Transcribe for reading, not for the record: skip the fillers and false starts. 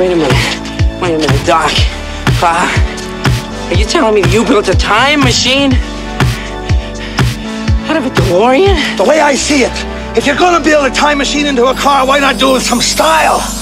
Wait a minute, Doc. Are you telling me you built a time machine? Out of a DeLorean? The way I see it, if you're gonna build a time machine into a car, why not do it with some style?